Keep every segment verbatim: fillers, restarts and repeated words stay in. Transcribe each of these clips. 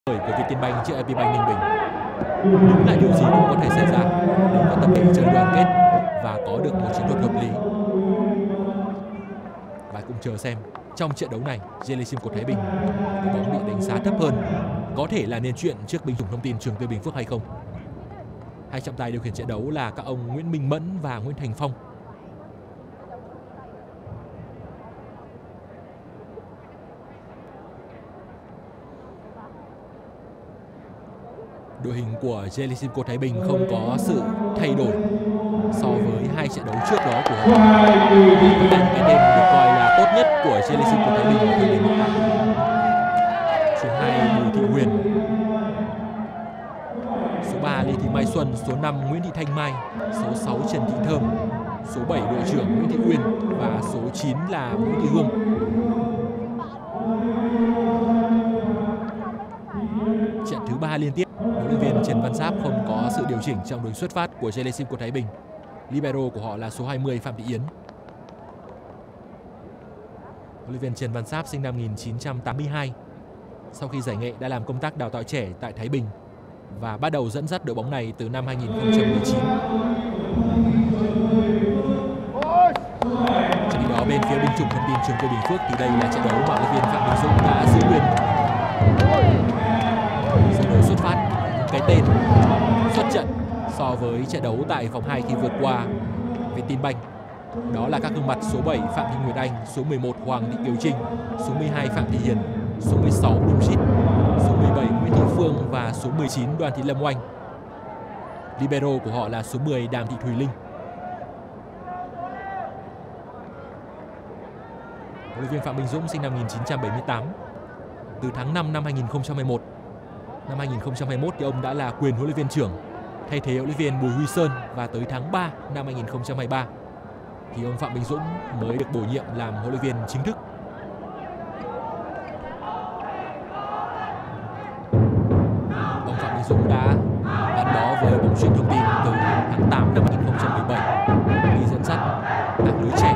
của Vietinbank trước ép pê Bank Ninh Bình. Đúng là điều gì cũng có thể xảy ra nếu có tập thể chơi đoàn kết và có được một chiến thuật hợp lý. Và cũng chờ xem trong trận đấu này Gelesim của Thái Bình đội bóng bị đánh giá thấp hơn có thể là nên chuyện trước binh chủng thông tin Trường Tư Bình Phước hay không. Hai trọng tài điều khiển trận đấu là các ông Nguyễn Minh Mẫn và Nguyễn Thành Phong. Đội hình của Gelesim của Thái Bình không có sự thay đổi so với hai trận đấu trước đó của họ. Vẫn là những cái tên được coi là tốt nhất của Gelesim của Thái Bình ở thời điểm hiện tại. Số hai Bùi Thị Huyền, số ba Lê Thị Mai Xuân, số năm Nguyễn Thị Thanh Mai, số sáu Trần Thị Thơm, số bảy đội trưởng Nguyễn Thị Uyên và số chín là Nguyễn Thị Hương. Trận thứ ba liên tiếp, huấn luyện viên Trần Văn Giáp không có sự điều chỉnh trong đường xuất phát của Gelesim của Thái Bình. Libero của họ là số hai mươi Phạm Thị Yến. Huấn luyện viên Trần Văn Giáp sinh năm một nghìn chín trăm tám mươi hai. Sau khi giải nghệ đã làm công tác đào tạo trẻ tại Thái Bình và bắt đầu dẫn dắt đội bóng này từ năm hai nghìn không trăm mười chín. Trong khi đó bên phía binh chủng thông tin Trường Tư Bình Phước thì đây là trận đấu mà huấn luyện viên Phạm Đình Dũng đã giữ nguyên sơ đồ xuất phát, những cái tên xuất trận so với trận đấu tại vòng hai khi vượt qua Vietinbank. Đó là các gương mặt số bảy Phạm Thị Nguyệt Anh, số mười một Hoàng Thị Kiều Trinh, số mười hai Phạm Thị Hiền, số mười sáu Đung Shit, số mười bảy Nguyễn Thị Phương và số mười chín Đoàn Thị Lâm Oanh. Libero của họ là số mười Đàm Thị Thùy Linh. Huấn luyện viên Phạm Minh Dũng sinh năm một nghìn chín trăm bảy mươi tám. Từ tháng năm năm hai nghìn không trăm mười một, năm hai nghìn không trăm hai mươi mốt thì ông đã là quyền huấn luyện viên trưởng thay thế huấn luyện viên Bùi Huy Sơn, và tới tháng ba năm hai nghìn không trăm hai mươi ba thì ông Phạm Minh Dũng mới được bổ nhiệm làm huấn luyện viên chính thức. Ông Phạm Minh Dũng đã gắn bó với bóng chuyền thông tin từ tháng tám năm hai nghìn không trăm mười bảy khi dẫn dắt các lứa trẻ.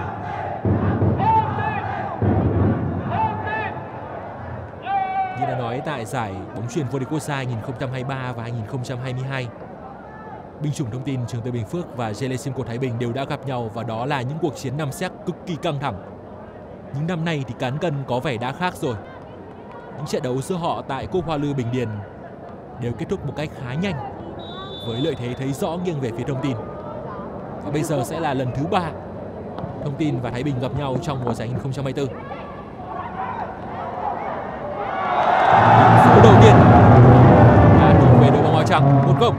Như đã nói tại giải bóng chuyền vô địch quốc gia hai nghìn không trăm hai mươi ba và hai nghìn không trăm hai mươi hai, binh chủng thông tin Trường Tư Bình Phước và Gelesim của Thái Bình đều đã gặp nhau, và đó là những cuộc chiến năm séc cực kỳ căng thẳng. Nhưng năm nay thì cán cân có vẻ đã khác rồi. Những trận đấu giữa họ tại Cúp Hoa Lư Bình Điền đều kết thúc một cách khá nhanh, với lợi thế thấy rõ nghiêng về phía thông tin. Và bây giờ sẽ là lần thứ ba thông tin và Thái Bình gặp nhau trong mùa giải hai nghìn không trăm hai mươi tư. Số đầu tiên đã thuộc về đội bóng áo trắng, một không.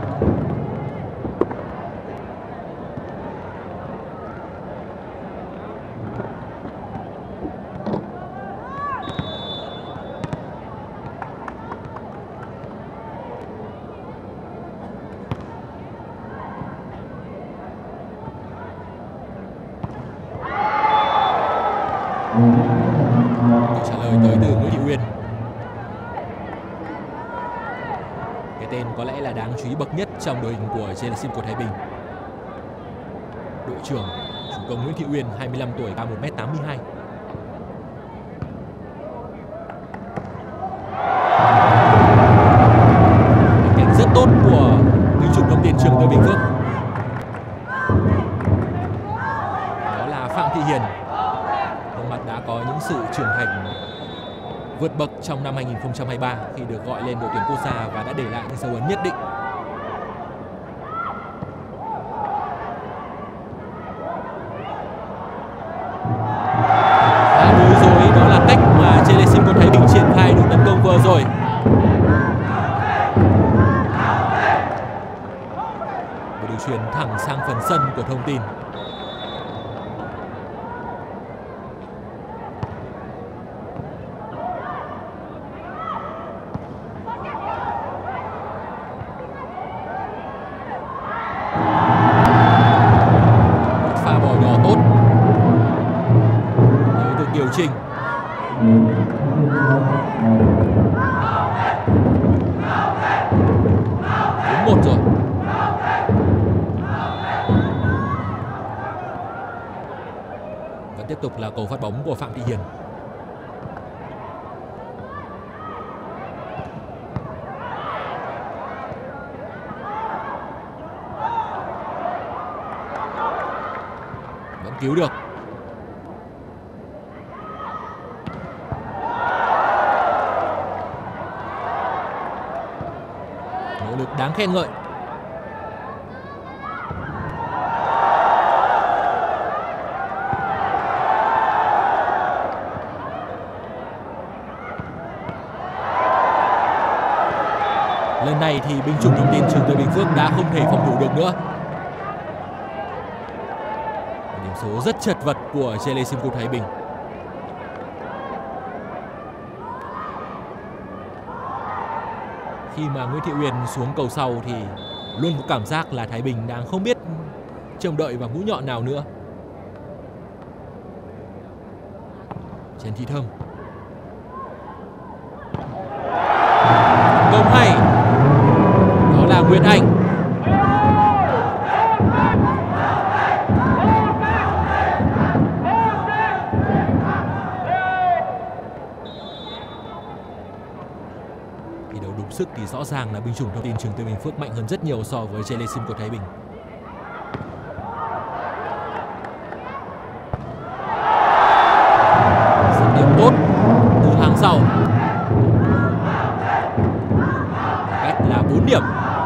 Câu trả lời tới từ Nguyễn Thị Uyên. Cái tên có lẽ là đáng chú ý bậc nhất trong đội hình của Gelesim của Thái Bình. Đội trưởng chủ công Nguyễn Thị Uyên, hai mươi lăm tuổi, cao một mét tám mươi hai. Cảnh rất tốt của binh chủng thông tin Trường Tư Bình Phước. Đó là Phạm Thị Hiền. Gương mặt đã có những sự trưởng thành vượt bậc trong năm hai nghìn không trăm hai mươi ba khi được gọi lên đội tuyển quốc gia và đã để lại những dấu ấn nhất định. Khá bối rối, đó là cách mà Gelesim của Thái Bình triển khai đường tấn công vừa rồi. Một đường chuyền thẳng sang phần sân của thông tin. Kiều Trinh. bốn một rồi. Vẫn tiếp tục là cầu phát bóng của Phạm Thị Hiền. cứu được. Nỗ lực đáng khen ngợi. Lần này thì binh chủng thông tin Trường Tây Bình Phước đã không thể phòng thủ được nữa. Điểm số rất chật vật của Gelesimco Thái Bình. Khi mà Nguyễn Thị Uyên xuống cầu sau thì luôn có cảm giác là Thái Bình đang không biết trông đợi vào mũi nhọn nào nữa. Trần Thị Thơm. Công hay. Đó là Nguyễn Anh. Thi đấu đúng sức thì rõ ràng là binh chủng thông tin Trường Tây Bình Phước mạnh hơn rất nhiều so với Gelesimco Thái Bình. Dứt điểm tốt từ hàng sau. Cách là bốn điểm.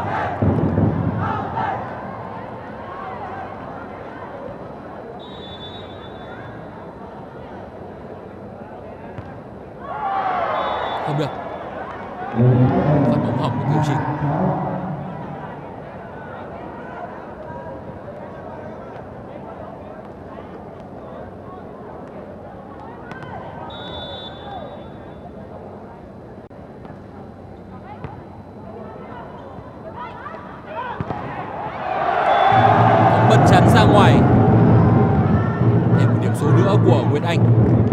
Không được. Phát bóng hỏng của Kiều Trinh. Bật chắn ra ngoài. Thêm một điểm số nữa của Nguyễn Anh.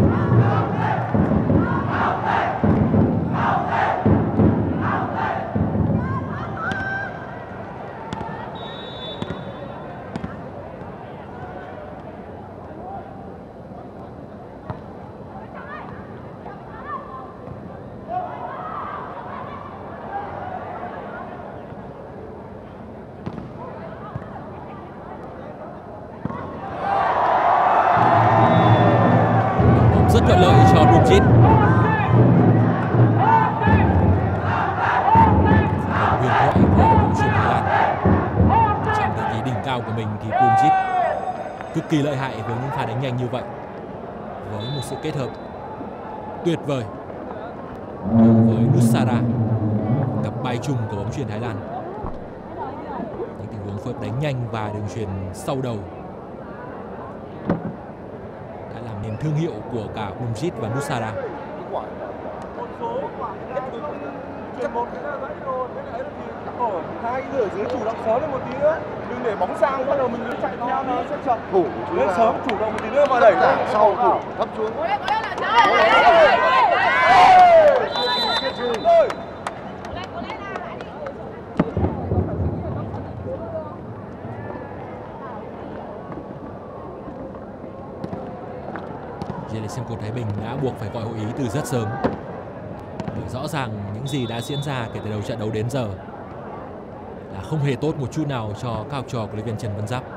Rất thuận lợi cho Blumchit. Huyền thoại của bóng chuyền Thái Lan. Trong thời kỳ đỉnh cao của mình thì Blumchit cực kỳ lợi hại với những pha đánh nhanh như vậy, với một sự kết hợp tuyệt vời với Nussara, cặp bay chung của bóng chuyền Thái Lan. Những tình huống phối hợp đánh nhanh và đường chuyền sau đầu nên thương hiệu của cả Blumchit và Nussara. Hai người dưới chủ động sớm lên một tí nữa, đừng để bóng sang bắt đầu mình chạy theo nó sẽ chậm. Thủ lên sớm chủ động một tí nữa mà đẩy sau thủ thấp xuống. Gelesimco Thái Bình đã buộc phải gọi hội ý từ rất sớm. Bởi rõ ràng những gì đã diễn ra kể từ đầu trận đấu đến giờ là không hề tốt một chút nào cho các học trò của huấn luyện viên Trần Văn Giáp.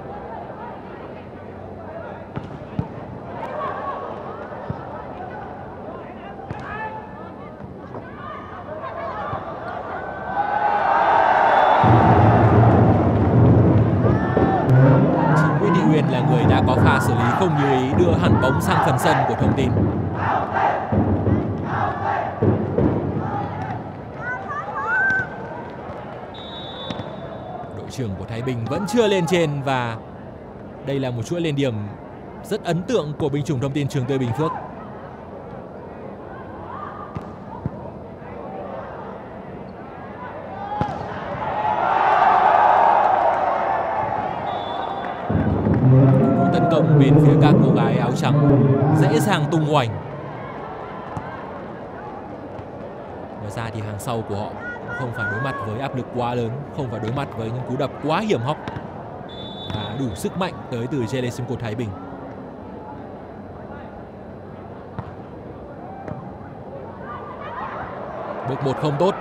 Chính Nguyễn Thị Uyên là người đã có pha xử lý không như ý, đưa hẳn bóng sang phần sân của Thông Tin. Đội trưởng của Thái Bình vẫn chưa lên trên và đây là một chuỗi lên điểm rất ấn tượng của binh chủng Thông Tin Trường Tây Bình Phước. Tấn công bên phía các cô gái áo trắng dễ dàng tung hoành. Ngoài ra thì hàng sau của họ không phải đối mặt với áp lực quá lớn, không phải đối mặt với những cú đập quá hiểm hóc và đủ sức mạnh tới từ Gelesimco Thái Bình. Bước một không tốt.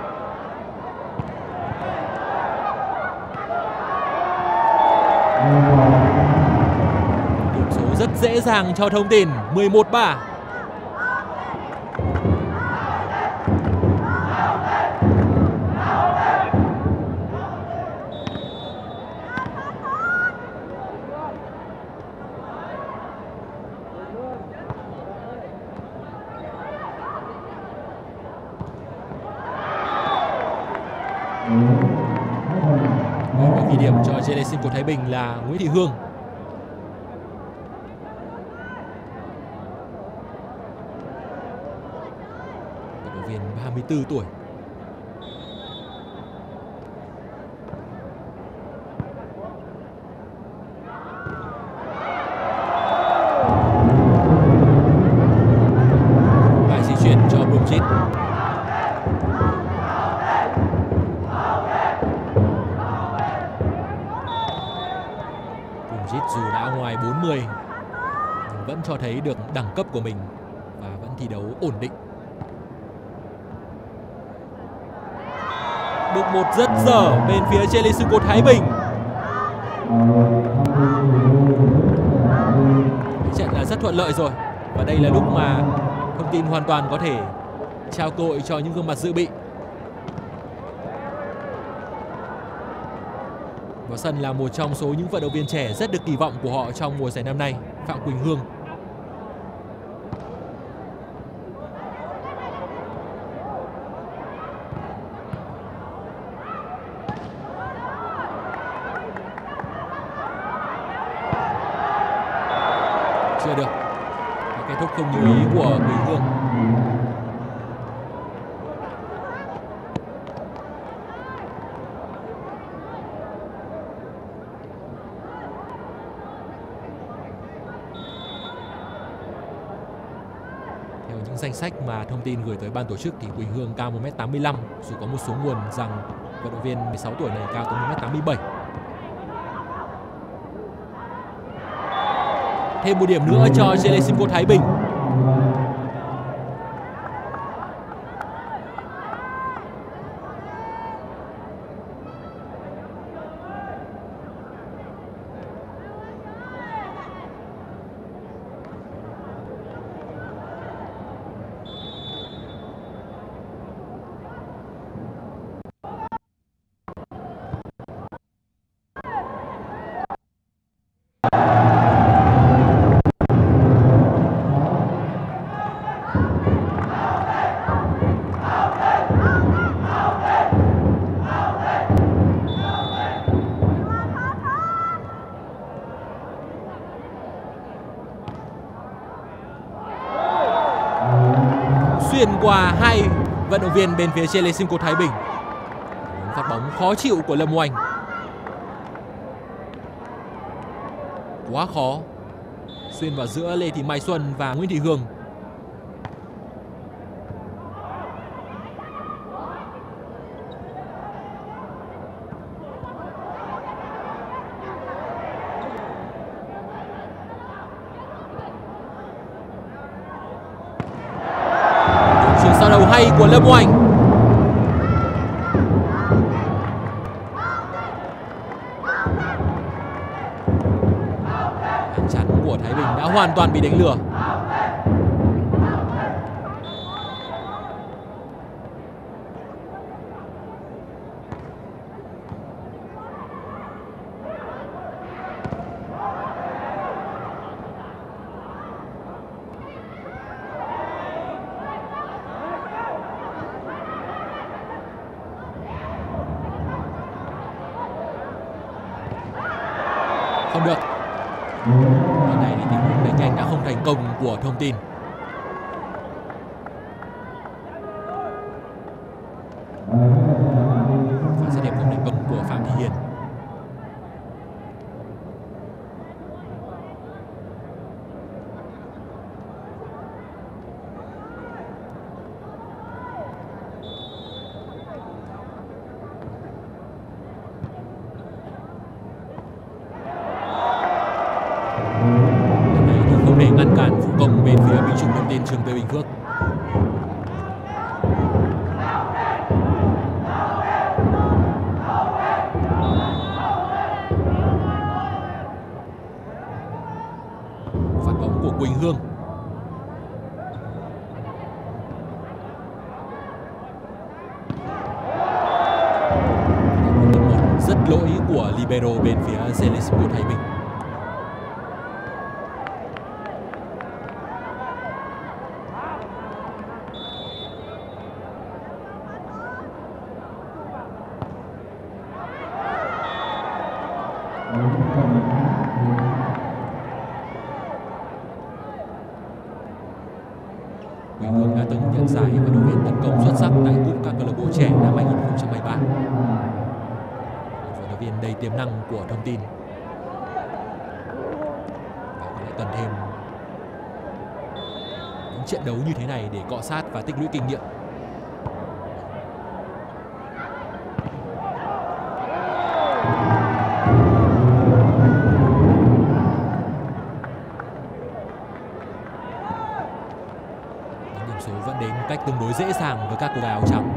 Điểm dễ dàng cho Thông Tin. Mười một ba. Người có ghi điểm cho giê lê xê của Thái Bình là Nguyễn Thị Hương. Vận động viên ba mươi tư tuổi. Bài di chuyển cho Bromwich. Dù đã ngoài bốn mươi nhưng vẫn cho thấy được đẳng cấp của mình và vẫn thi đấu ổn định. Bước một rất dở bên phía giê lê xê của Thái Bình. Trận là rất thuận lợi rồi và đây là lúc mà Thông Tin hoàn toàn có thể trao cơ hội cho những gương mặt dự bị. Vào sân là một trong số những vận động viên trẻ rất được kỳ vọng của họ trong mùa giải năm nay, Phạm Quỳnh Hương. Chưa được. Kết thúc không như ý của Quỳnh Hương. Danh sách mà Thông Tin gửi tới ban tổ chức thì Quỳnh Hương cao một mét tám mươi lăm, dù có một số nguồn rằng vận động viên mười sáu tuổi này cao tới một mét tám mươi bảy. Thêm một điểm nữa cho giê lê xê của Thái Bình. Xuyên qua hai vận động viên bên phía giê lê xê của Thái Bình. Phát bóng khó chịu của Lâm Oanh. Quá khó. Xuyên vào giữa Lê Thị Mai Xuân và Nguyễn Thị Hương. Sau đầu hay của Lâm Oanh. Hàng chắn của Thái Bình đã hoàn toàn bị đánh lừa. Không được. Lần này thì tình huống đánh nhanh đã không thành công của Thông Tin. Và rất đẹp không thành công của Phạm Thị Hiền. Để ngăn cản vụ công bên phía binh chủng Thông Tin Trường Tây Bình Phước. Phạt Quỳnh Hương. Một rất lỗi của libero bên phía Jelesimco Thái Bình. Quỳnh Hương đã từng nhận giải vận động viên tấn công xuất sắc tại cúp các câu lạc bộ trẻ năm hai nghìn không trăm hai mươi ba. Một vận động viên đầy tiềm năng của Thông Tin và có lẽ cần thêm những trận đấu như thế này để cọ sát và tích lũy kinh nghiệm. Số vẫn đến một cách tương đối dễ dàng với các cô gái áo trắng.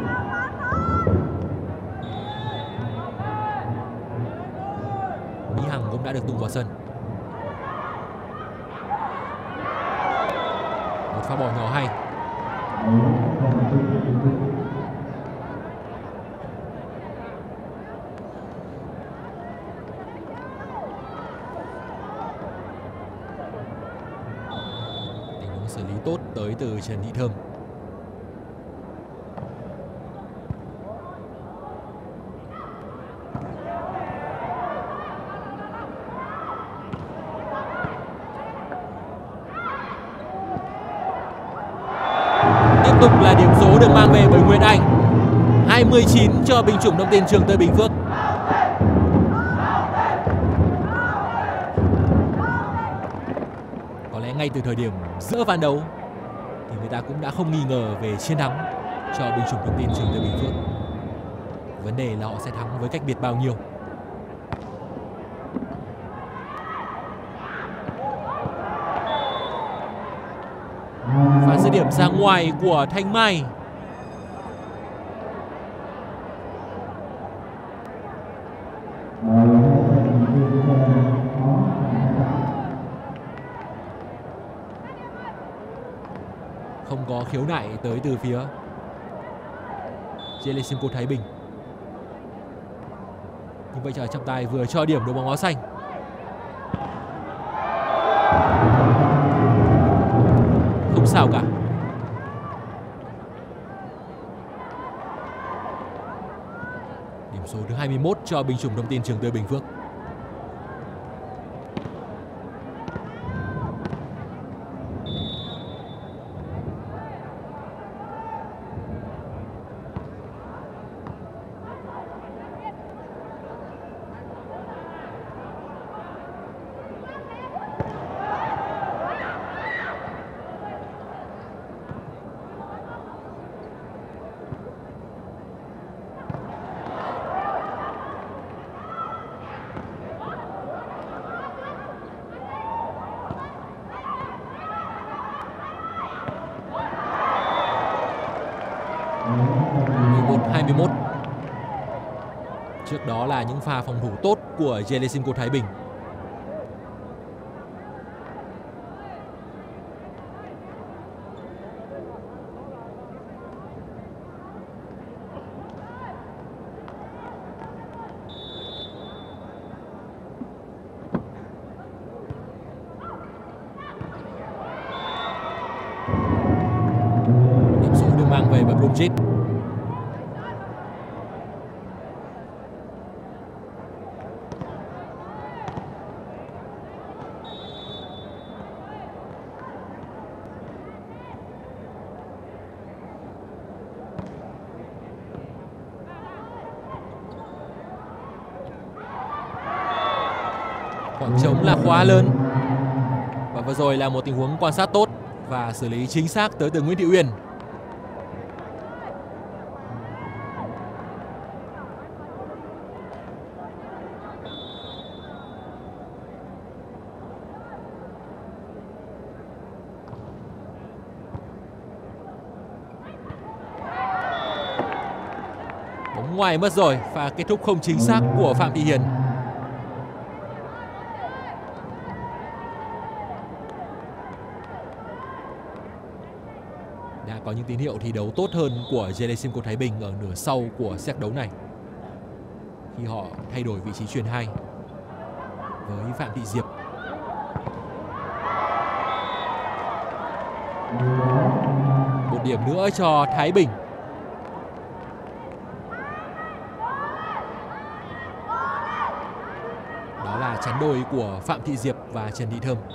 Mỹ Hằng cũng đã được tung vào sân. Một pha bỏ nhỏ hay. Xử lý tốt tới từ Trần Thị Thơm. Tiếp tục là điểm số được mang về bởi Nguyệt Anh. hai mươi chín cho binh chủng Thông Tin Trường Tây Bình Phước. Có lẽ ngay từ thời điểm giữa ván đấu thì người ta cũng đã không nghi ngờ về chiến thắng cho binh chủng Thông Tin Trường Tây Bình Phước. Vấn đề là họ sẽ thắng với cách biệt bao nhiêu. Phá dứt điểm ra ngoài của Thanh Mai. Không có khiếu nại tới từ phía Jelesimco Thái Bình. Nhưng vậy trời trọng tài vừa cho điểm đội bóng áo xanh. Không sao cả. Điểm số thứ hai mươi mốt cho binh chủng Thông Tin Trường Tây Bình Phước. mười một hai mươi mốt. Trước đó là những pha phòng thủ tốt của Jelesimco Thái Bình. Điểm số được mang về bởi Blumjit. Khoảng trống là khá lớn. Và vừa rồi là một tình huống quan sát tốt và xử lý chính xác tới từ Nguyễn Thị Uyên. Bóng ngoài mất rồi, pha kết thúc không chính xác của Phạm Thị Hiền. có những tín hiệu thi đấu tốt hơn của Gelesimco Thái Bình ở nửa sau của set đấu này, khi họ thay đổi vị trí chuyền hai với Phạm Thị Diệp. Một điểm nữa cho Thái Bình. Đó là chắn đôi của Phạm Thị Diệp và Trần Thị Thơm.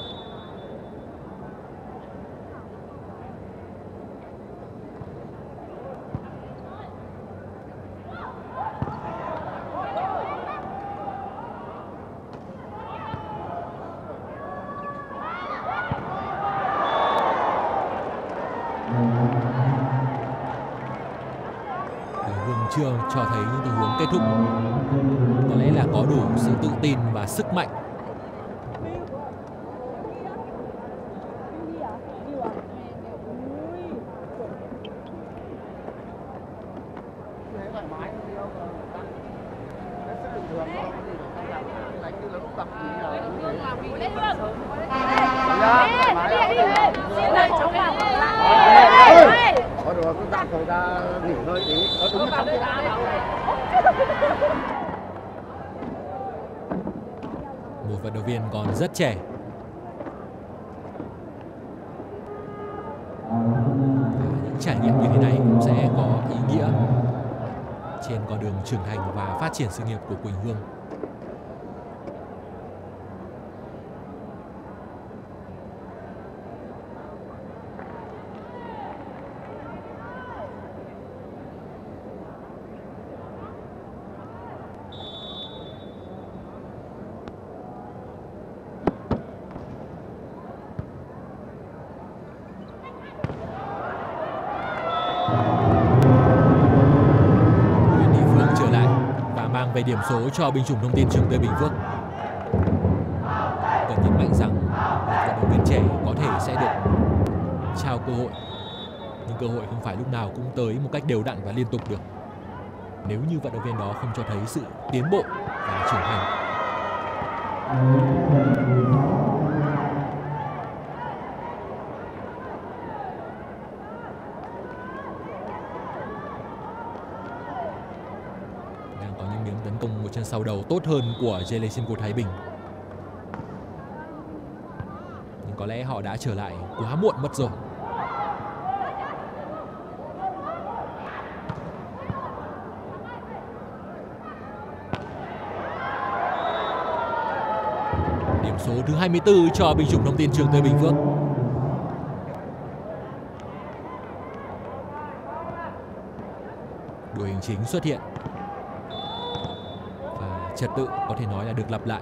Chưa cho thấy những tình huống kết thúc có lẽ là có đủ sự tự tin và sức mạnh. Một vận động viên còn rất trẻ. Những trải nghiệm như thế này cũng sẽ có ý nghĩa trên con đường trưởng thành và phát triển sự nghiệp của Quỳnh Hương. Về điểm số cho binh chủng thông tin Trường Tây Bình Phước. Cần nhấn mạnh rằng một vận động viên trẻ có thể sẽ được trao cơ hội, nhưng cơ hội không phải lúc nào cũng tới một cách đều đặn và liên tục được, nếu như vận động viên đó không cho thấy sự tiến bộ và trưởng thành. Một chân sau đầu tốt hơn của Gelesimco Thái Bình, nhưng có lẽ họ đã trở lại quá muộn mất rồi. Điểm số thứ hai mươi tư cho binh chủng thông tin Trường Tây Bình Phước. Đội hình chính xuất hiện. Trật tự có thể nói là được lặp lại.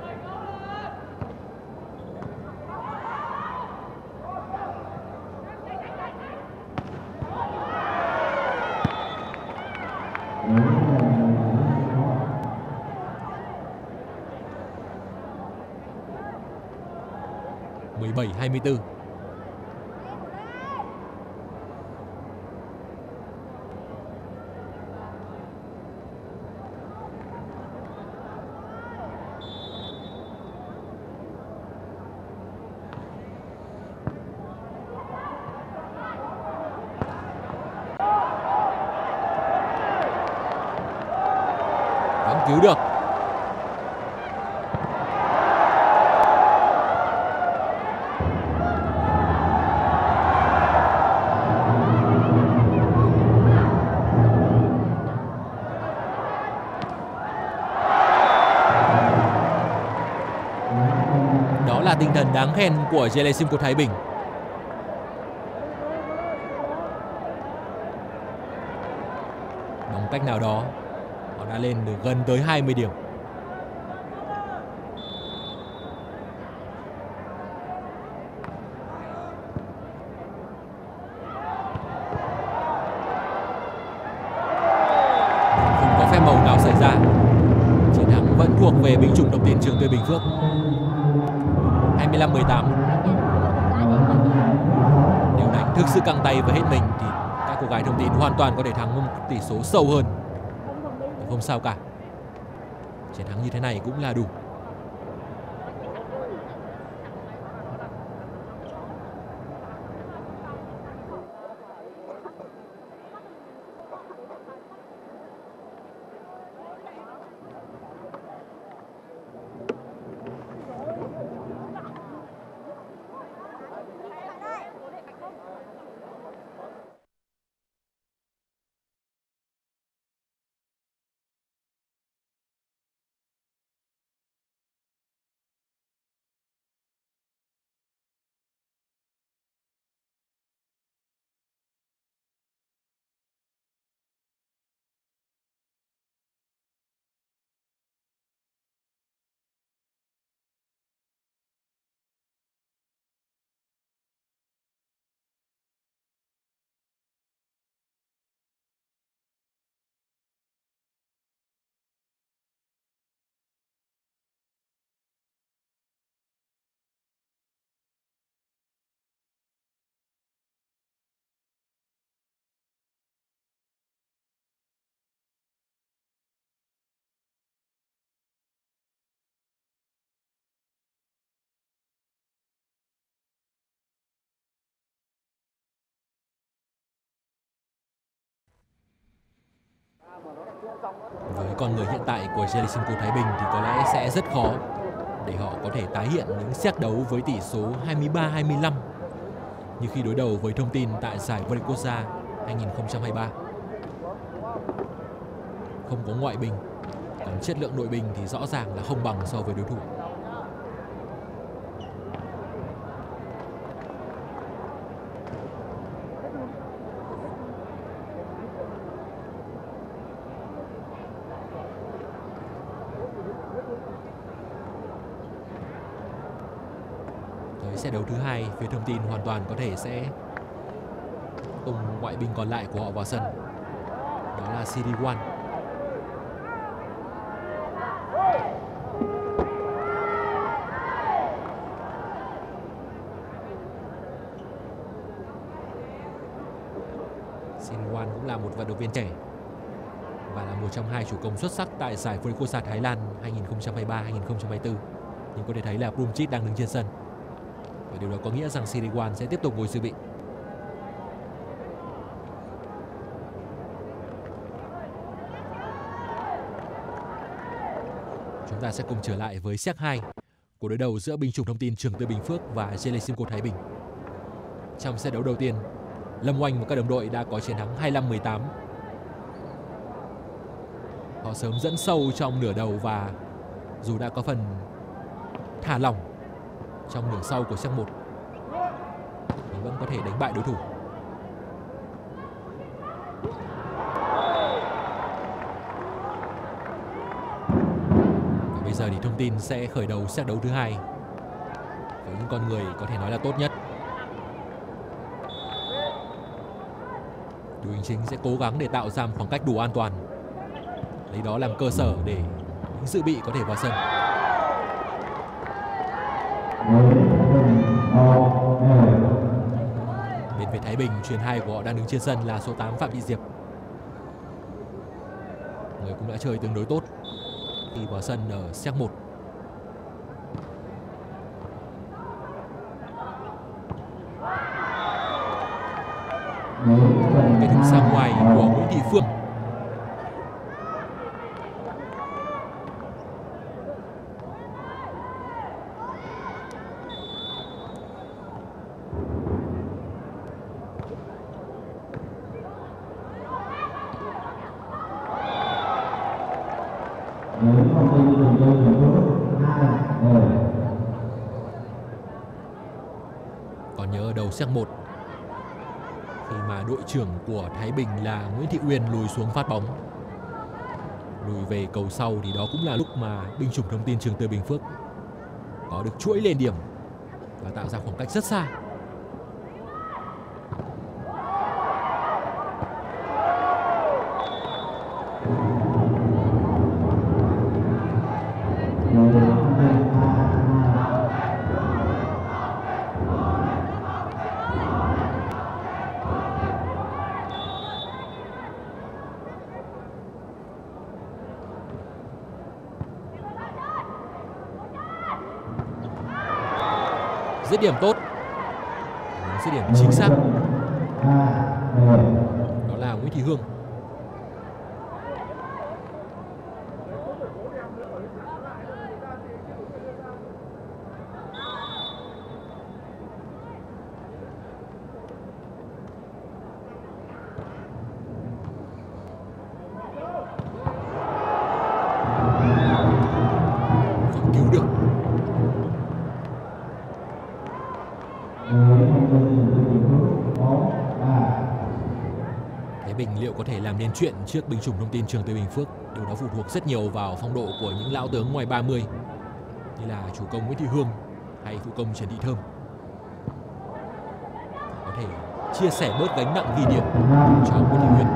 mười bảy hai mươi tư. Cứu được. Đó là tinh thần đáng khen của Gelesimco Thái Bình. Bằng cách nào đó họ đã lên được gần tới hai mươi điểm. Không có phép màu nào xảy ra. Chiến thắng vẫn thuộc về binh chủng đồng tiền Trường Tây Bình Phước. hai mươi lăm mười tám. Nếu đánh thực sự căng tay và hết mình thì các cô gái thông tin hoàn toàn có thể thắng một tỷ số sâu hơn. Không sao cả. Chiến thắng như thế này cũng là đủ. Với con người hiện tại của Jelesimco Thái Bình thì có lẽ sẽ rất khó để họ có thể tái hiện những séc đấu với tỷ số hai mươi ba hai mươi lăm như khi đối đầu với Thông Tin tại giải vô địch quốc gia hai nghìn không trăm hai mươi ba. Không có ngoại binh, còn chất lượng nội binh thì rõ ràng là không bằng so với đối thủ. Tới set đấu thứ hai, phía Thông Tin hoàn toàn có thể sẽ tung ngoại binh còn lại của họ vào sân. Đó là xê đê một. xê đê một cũng là một vận động viên trẻ và là một trong hai chủ công xuất sắc tại giải vô địch quốc gia Thái Lan hai nghìn không trăm hai mươi ba hai nghìn không trăm hai mươi tư. Nhưng có thể thấy là Brumchit đang đứng trên sân. Và điều đó có nghĩa rằng xê đê một sẽ tiếp tục ngồi dự bị. Chúng ta sẽ cùng trở lại với set hai của đối đầu giữa binh chủng Thông Tin Trường Tư Bình Phước và Jelesimco Thái Bình. Trong set đấu đầu tiên, Lâm Oanh và các đồng đội đã có chiến thắng hai mươi lăm mười tám. Họ sớm dẫn sâu trong nửa đầu và dù đã có phần thả lỏng trong nửa sau của set một thì vẫn có thể đánh bại đối thủ. Và bây giờ thì Thông Tin sẽ khởi đầu set đấu thứ hai với những con người có thể nói là tốt nhất. Đội hình chính sẽ cố gắng để tạo ra một khoảng cách đủ an toàn, lấy đó làm cơ sở để những dự bị có thể vào sân. Bên phía Thái Bình, chuyền hai của họ đang đứng trên sân là số tám Phạm Thị Diệp. Người cũng đã chơi tương đối tốt khi vào sân ở set một. Cái thức sang ngoài của Nguyễn Thị Phương. Còn nhớ ở đầu set một khi mà đội trưởng của Thái Bình là Nguyễn Thị Uyên lùi xuống phát bóng, lùi về cầu sau, thì đó cũng là lúc mà binh chủng Thông Tin Trường Tư Bình Phước có được chuỗi lên điểm và tạo ra khoảng cách rất xa. Dứt điểm tốt, dứt điểm chính xác, đó là Nguyễn Thị Hương. Không cứu được. Thái Bình liệu có thể làm nên chuyện trước binh chủng Thông Tin Trường Tư Bình Phước? Điều đó phụ thuộc rất nhiều vào phong độ của những lão tướng ngoài ba mươi như là chủ công Nguyễn Thị Hương hay phụ công Trần Thị Thơm. Có thể chia sẻ bớt gánh nặng ghi điểm cho Nguyễn Thị Huyền.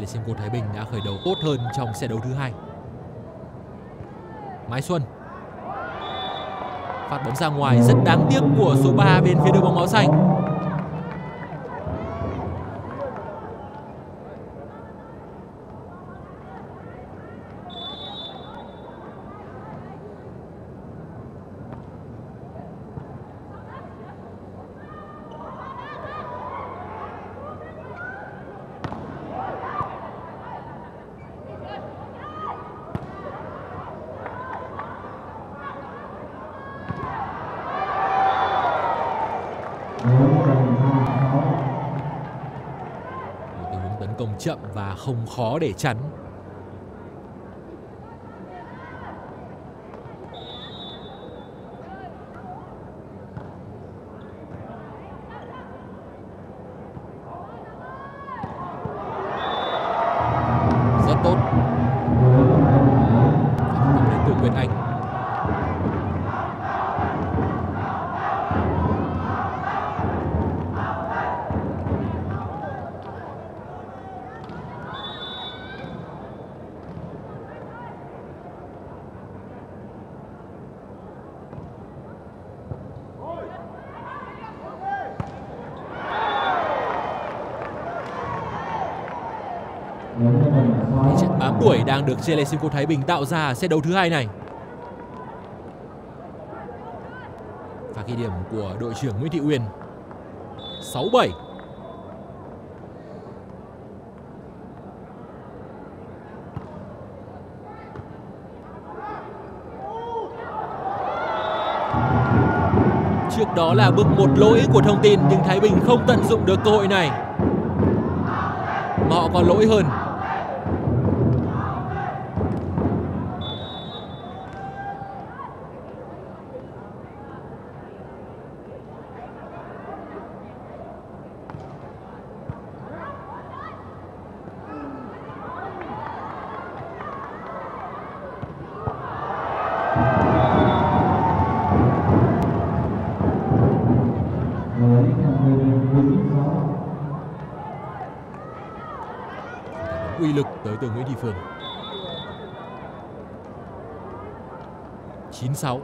Gelesimco Thái Bình đã khởi đầu tốt hơn trong set đấu thứ hai. Mai Xuân phát bóng ra ngoài rất đáng tiếc của số ba bên phía đội bóng áo xanh. Một tình huống tấn công chậm và không khó để chắn. Rất tốt. Bóng đến từ Nguyễn Anh. Trận bám đuổi đang được Gelesimco Thái Bình tạo ra set đấu thứ hai này. Và ghi điểm của đội trưởng Nguyễn Thị Uyên. sáu bảy. Trước đó là bước một lỗi của Thông Tin nhưng Thái Bình không tận dụng được cơ hội này. Họ có lỗi hơn. Uy lực tới từ Nguyễn Thị Phương. chín sáu.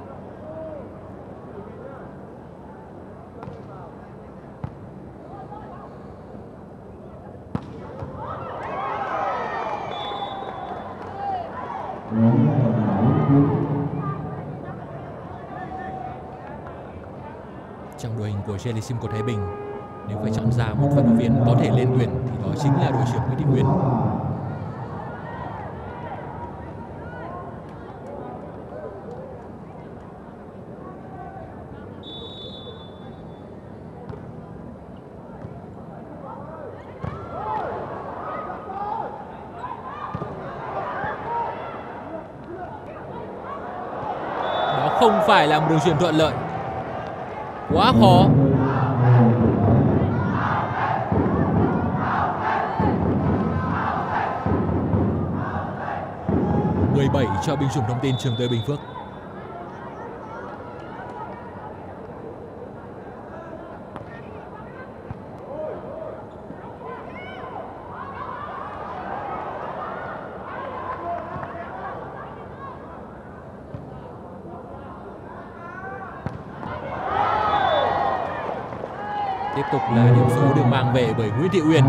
Trong đội hình của Gelesimco Thái Bình, nếu phải chọn ra một vận động viên có thể lên tuyển thì đó chính là đội trưởng Nguyễn Thị Uyên. Đó không phải là một đường chuyền thuận lợi. Quá khó. mười bảy cho binh chủng Thông Tin Trường Tây Bình Phước. Tiếp tục là điểm số được mang về bởi Nguyễn Thị Uyên.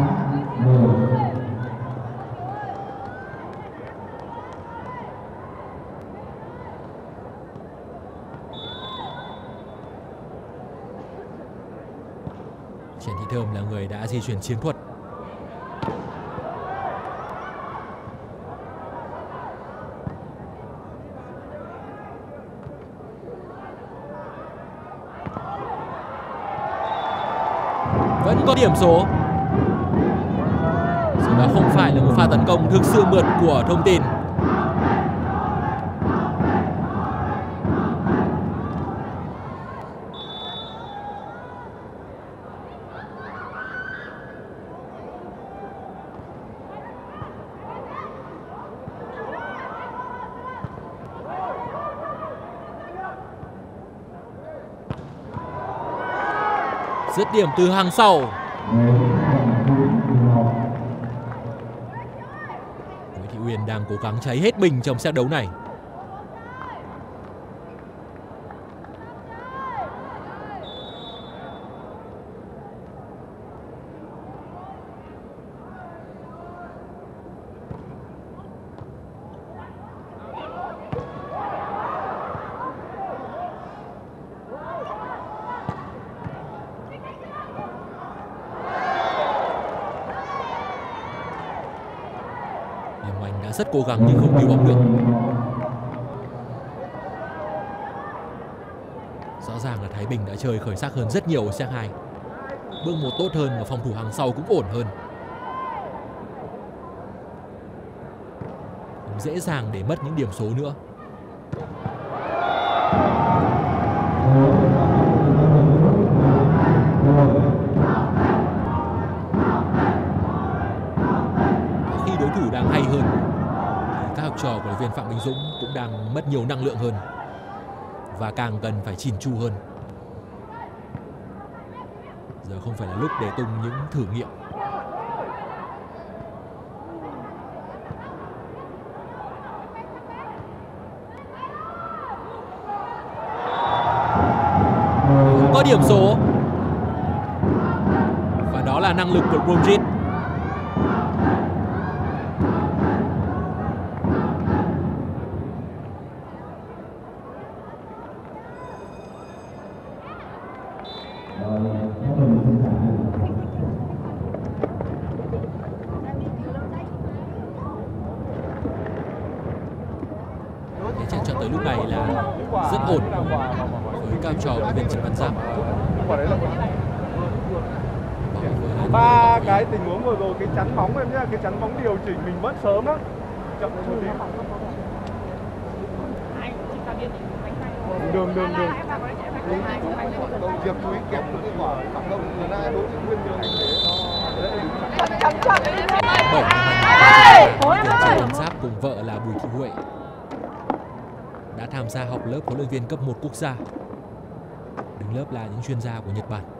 Trần Thị Thơm là người đã di chuyển chiến thuật. Vẫn có điểm số. Dù đó không phải là một pha tấn công thực sự mượt của Thông Tin. Dứt điểm từ hàng sau. Thị Uyên đang cố gắng cháy hết mình trong set đấu này. Liêm Oanh đã rất cố gắng nhưng không cứu bóng được. Rõ ràng là Thái Bình đã chơi khởi sắc hơn rất nhiều ở set hai. Bước một tốt hơn và phòng thủ hàng sau cũng ổn hơn. Không dễ dàng để mất những điểm số nữa. Khi đối thủ đang hay hơn thì các học trò của huấn luyện viên Phạm Minh Dũng cũng đang mất nhiều năng lượng hơn và càng cần phải chỉn chu hơn. Giờ không phải là lúc để tung những thử nghiệm. Không có điểm số. Và đó là năng lực của Bromwich. Thế trận cho tới lúc này là rất ổn với các trò của viên Trần Văn Giáp. Ba cái tình huống vừa rồi, cái chắn bóng em nhá, cái chắn bóng điều chỉnh mình mất sớm á, chậm một tí. Đường đường đường. Đồng Diệp chú ý kẹp cái quả cảm động người ta đối với Nguyên Đường để chậm chậm Trần Văn Giáp cùng vợ là Bùi Thị Huệ đã tham gia học lớp huấn luyện viên cấp một quốc gia. Đứng lớp là những chuyên gia của Nhật Bản.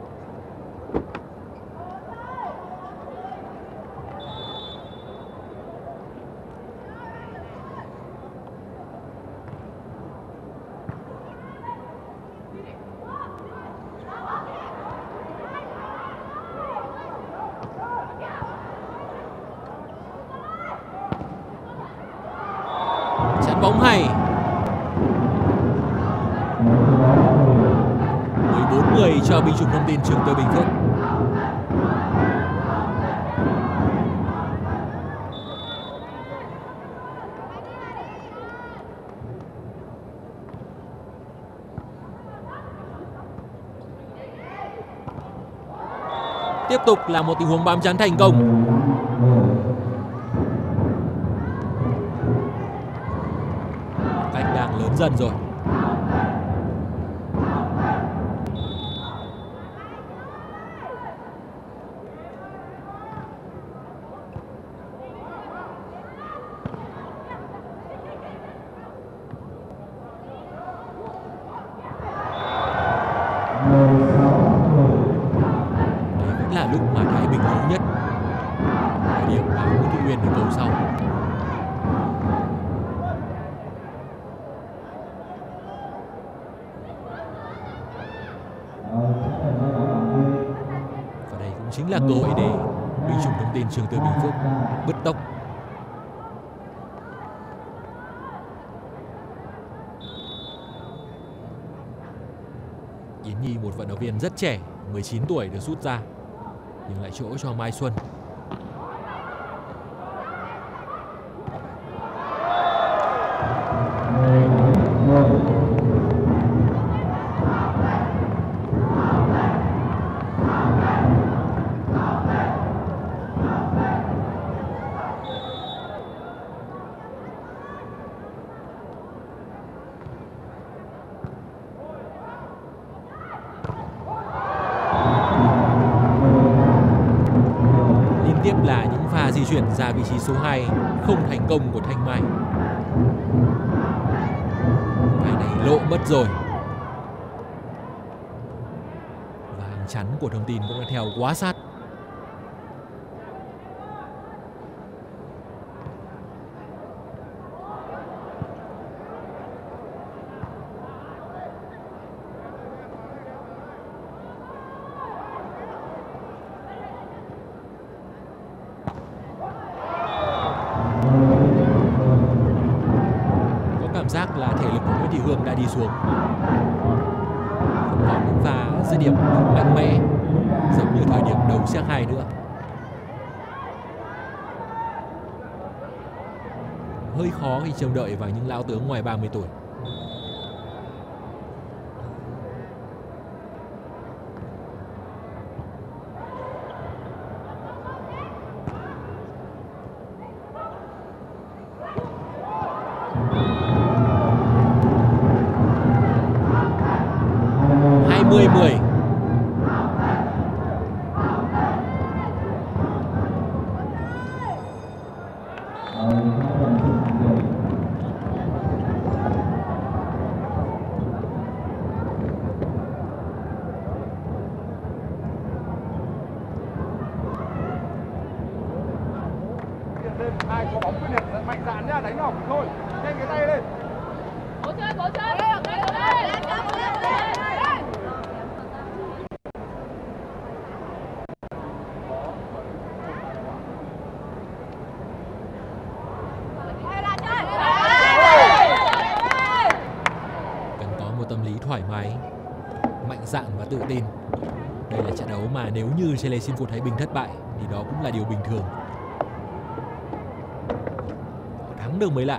Chắn bóng hay. mười bốn người cho binh chủng thông tin Trường Tơ Bình Phước. Tiếp tục là một tình huống bám chắn thành công. Cách đang lớn dần rồi. Đấy vẫn là lúc mà Thái Bình yếu nhất. Thời điểm mà Nguyễn Thị Uyên được cầu sau. Và đây cũng chính là cơ hội để binh chủng thông tin Trường Tơ Bình Phước bứt tốc. Yến Nhi, một vận động viên rất trẻ, mười chín tuổi được rút ra, nhưng lại chỗ cho Mai Xuân. Tiếp là những pha di chuyển ra vị trí số hai không thành công của Thanh Mai. Pha này lộ mất rồi. Và hàng chắn của thông tin cũng đã theo quá sát. cảm giác là thể lực của Nguyễn Thị Hương đã đi xuống. Không còn những pha dứt điểm mạnh mẽ giống như thời điểm đầu set hai nữa. Hơi khó khi trông đợi vào những lão tướng ngoài ba mươi tuổi. hai mươi mười. Ai có bóng quyết liệt mạnh dạn nhá, đánh học thôi, nhanh cái tay lên. Cố chơi, cố chơi. Lên, lên, lên, lên, lên. Cần có một tâm lý thoải mái, mạnh dạn và tự tin. Đây là trận đấu mà nếu như Chelesimco Thái Bình thất bại thì đó cũng là điều bình thường. Thắng được mới lạ.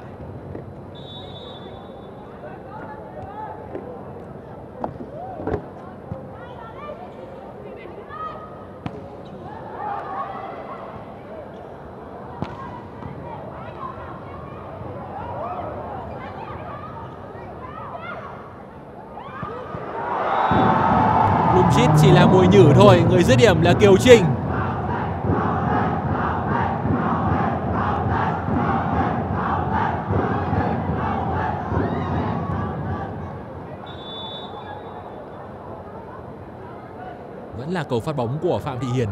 Blumchit chỉ là mồi nhử thôi, người dứt điểm là Kiều Trinh. Vẫn là cầu phát bóng của Phạm Thị Hiền.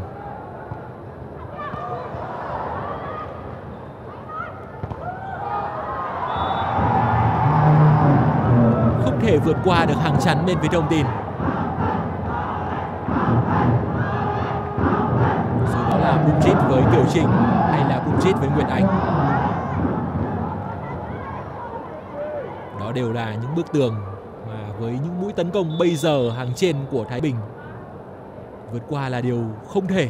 Không thể vượt qua được hàng chắn bên phía Thông Tin. Dù đó là Blumchit với Kiều Trinh hay là Blumchit với Nguyệt Anh, đó đều là những bức tường mà với những mũi tấn công bây giờ hàng trên của Thái Bình, vượt qua là điều không thể.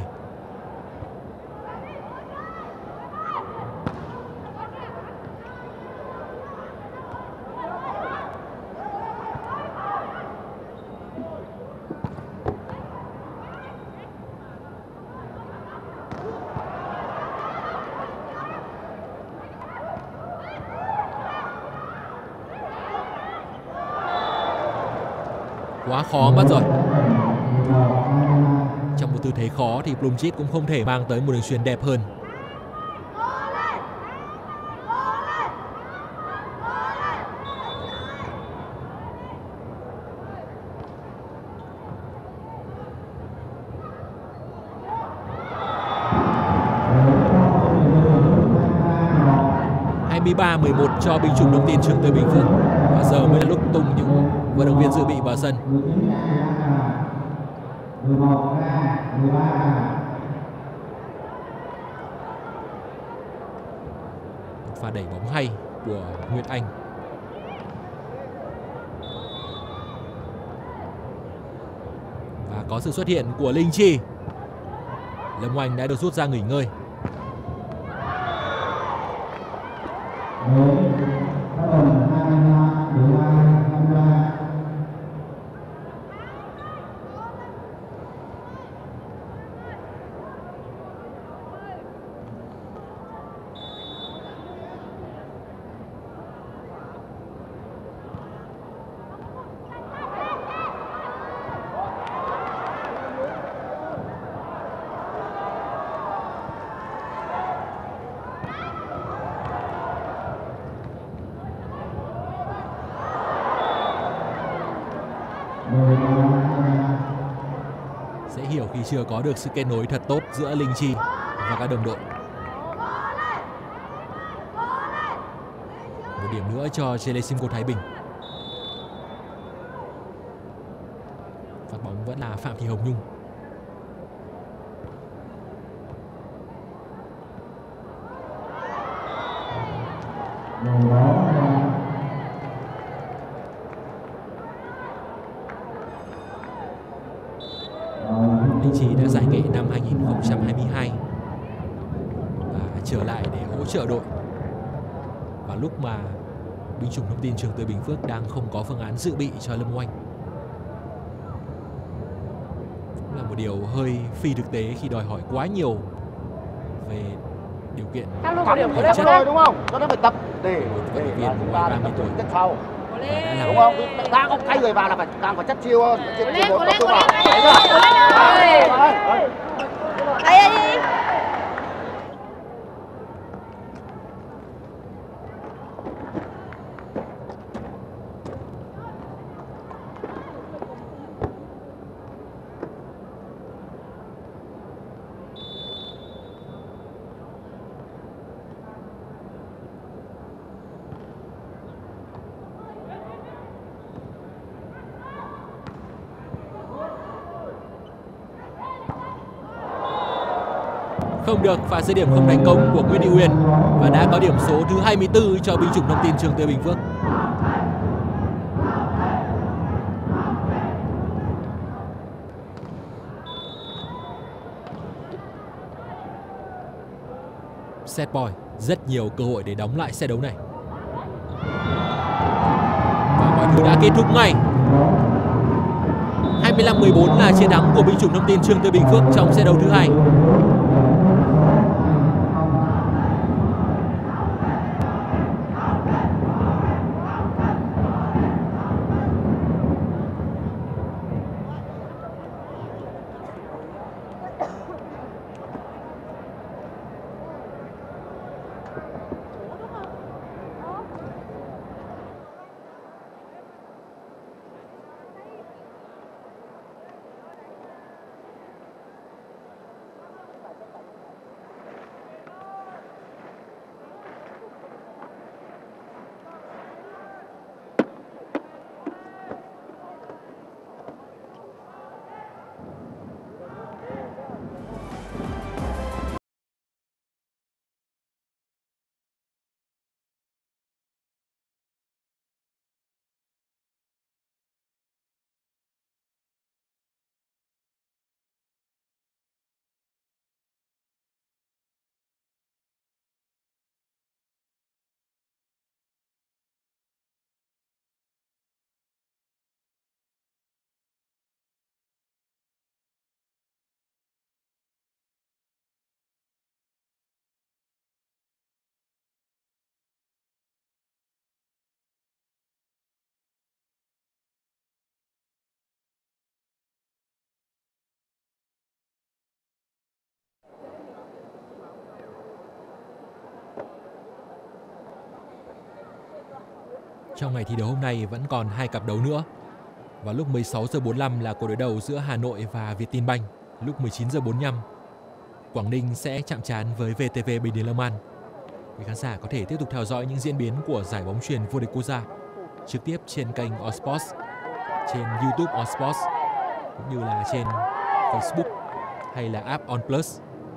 Quá khó mất rồi. Trong một tư thế khó thì Blumchit cũng không thể mang tới một đường chuyền đẹp hơn. hai mươi ba mười một cho binh chủng Thông Tin Trường Tư Bình Phước. Và giờ mới là lúc tung những vận động viên dự bị vào sân. Pha đẩy bóng hay của Nguyệt Anh. Và có sự xuất hiện của Linh Chi. Lâm Oanh đã được rút ra nghỉ ngơi. Sẽ hiểu khi chưa có được sự kết nối thật tốt giữa Linh Chi và các đồng đội. Một điểm nữa cho Chelesimco Thái Bình. Phát bóng vẫn là Phạm Thị Hồng Nhung. Chi đã giải nghệ năm hai nghìn không trăm hai mươi hai và trở lại để hỗ trợ đội vào lúc mà binh chủng thông tin Trường Từ Bình Phước đang không có phương án dự bị cho Lâm Oanh. Cũng là một điều hơi phi thực tế khi đòi hỏi quá nhiều về điều kiện thể chất rồi đúng không? Cho nó phải tập để một vận động viên ngoài ba mươi tuổi chất sau. đã làm Đúng không? Càng có thay người vào là phải càng phải chất chiêu hơn. Chất Lên, chiêu lên, tập trung vào. lên, Đấy lên, chưa? lên, Đấy, lên. đấy. Đây đây. Không được, pha dứt điểm không thành công của Nguyễn Thị Huyền và đã có điểm số thứ hai mươi tư cho binh chủng thông tin Trường Từ Bình Phước. Set point, rất nhiều cơ hội để đóng lại set đấu này. Và mọi thứ đã kết thúc ngay. hai mươi lăm mười bốn là chiến thắng của binh chủng thông tin Trường Từ Bình Phước trong set đấu thứ hai. Trong ngày thi đấu hôm nay vẫn còn hai cặp đấu nữa. Vào lúc mười sáu giờ bốn mươi lăm là cuộc đối đầu giữa Hà Nội và Vietinbank. Lúc mười chín giờ bốn mươi lăm, Quảng Ninh sẽ chạm trán với vê tê vê Bình Điền Long An. Quý khán giả có thể tiếp tục theo dõi những diễn biến của giải bóng chuyền vô địch quốc gia trực tiếp trên kênh On Sports, trên YouTube On Sports cũng như là trên Facebook hay là app On Plus.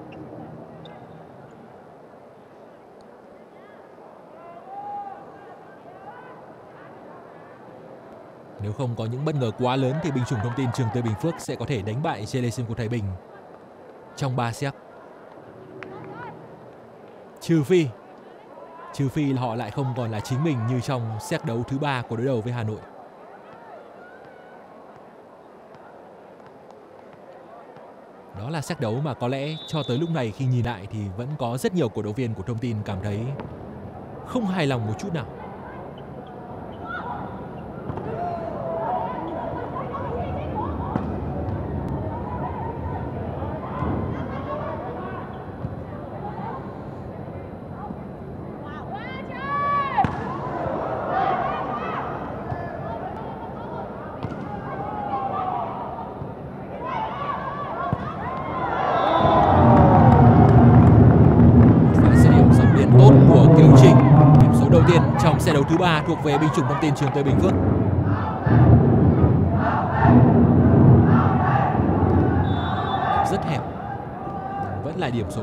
Nếu không có những bất ngờ quá lớn thì binh chủng thông tin Trường Từ Bình Phước sẽ có thể đánh bại Gelesimco Thái Bình trong ba set. Trừ phi, trừ phi là họ lại không còn là chính mình như trong set đấu thứ ba của đối đầu với Hà Nội. Đó là set đấu mà có lẽ cho tới lúc này khi nhìn lại thì vẫn có rất nhiều cổ động viên của thông tin cảm thấy không hài lòng một chút nào. Trong set đấu thứ ba thuộc về binh chủng thông tin Trường Từ Bình Phước. Rất hẹp, vẫn là điểm số.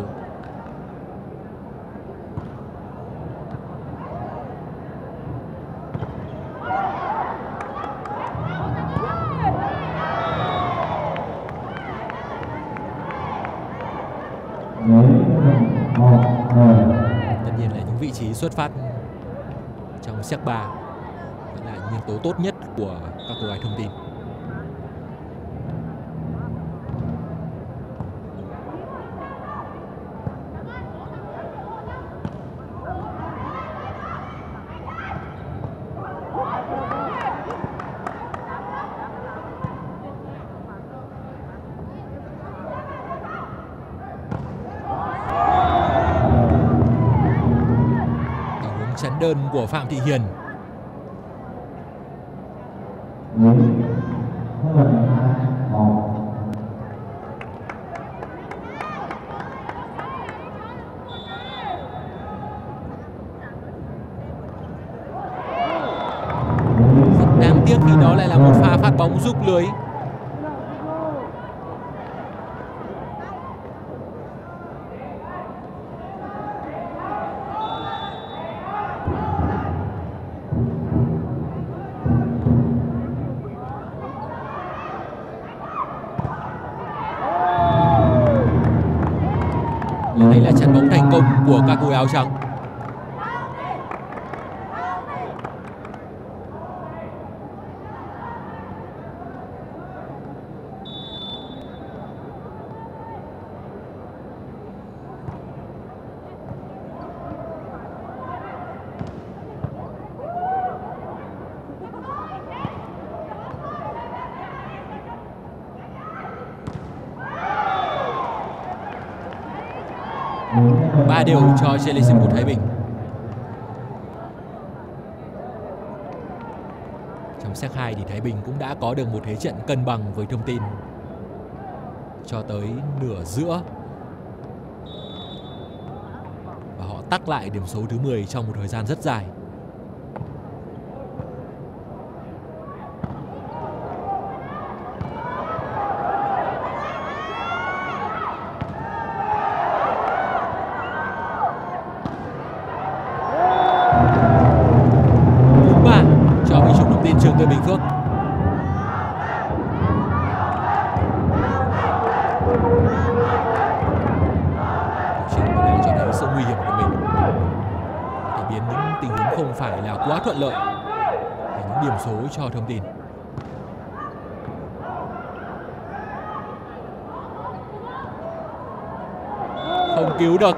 trí xuất phát trong séc ba vẫn là nhân tố tốt nhất của các cô gái Thông Tin. Chắn đơn của Phạm Thị Hiền. Rất đáng tiếc khi đó lại là một pha phát bóng giúp lưới. Đây là chắn bóng thành công của các cô áo trắng. Ba đều cho Gelesim của Thái Bình. Trong séc hai thì Thái Bình cũng đã có được một thế trận cân bằng với Thông Tin cho tới nửa giữa, và họ tắc lại điểm số thứ mười trong một thời gian rất dài. Trường Tây Bình Phước. Trường đang cho thấy sự nguy hiểm của mình, có thể biến những tình huống không phải là quá thuận lợi thành những điểm số cho Thông Tin. Không cứu được.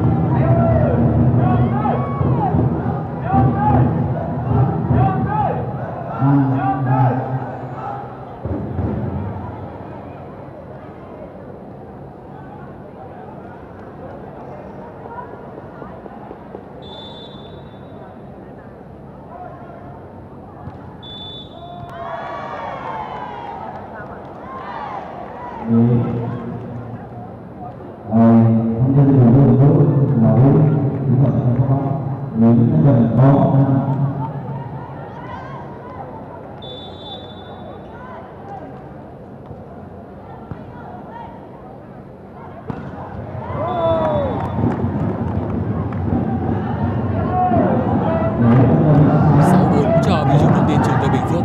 sáu bốn cho Binh chủng Thông Tin Trường Tây Bình Phước.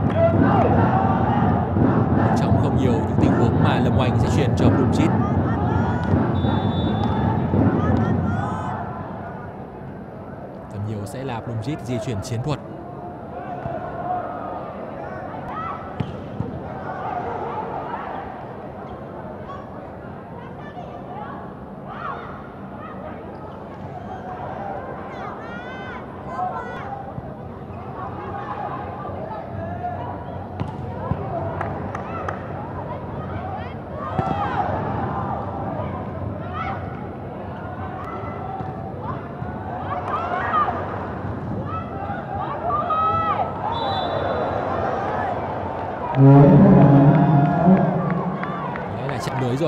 Trong không nhiều những tình huống mà Lâm Oanh sẽ chuyển cho Blumchit. Phần nhiều sẽ là Blumchit di chuyển chiến thuật. Đấy là chạm lưới rồi.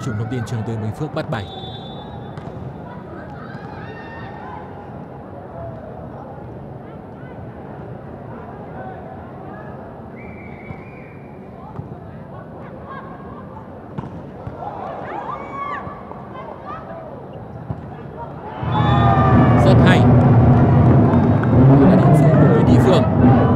chủng thông tin trường Tư Bình Phước bắt bảy. Rất hay. Đó là điểm số của Nguyễn Thị Phương.